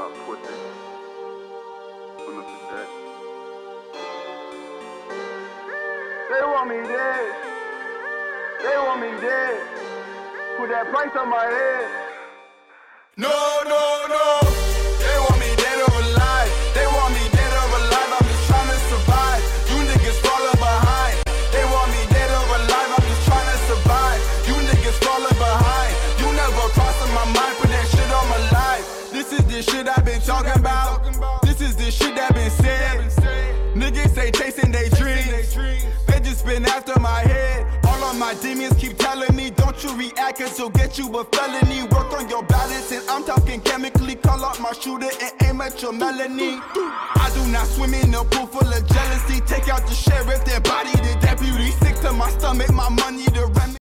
about pussy. From the possession. They want me dead. They want me dead. Put that price on my head. No, no, no. They want me dead or alive. They want me dead or alive. I'm just trying to survive. You niggas falling behind. They want me dead or alive. I'm just trying to survive. You niggas falling behind. You never crossing my mind. Put that shit on my life. This is the shit I've been talking about. This is the shit that been said. Niggas say chasing they dreams. They just been after my head. All of my demons keep telling me, don't you react, cause you'll get you a felony. Work on your balance, and I'm talking chemically. Call out my shooter and aim at your melanin. I do not swim in a pool full of jealousy. Take out the sheriff, their body the deputy. Sick to my stomach, my money the remedy.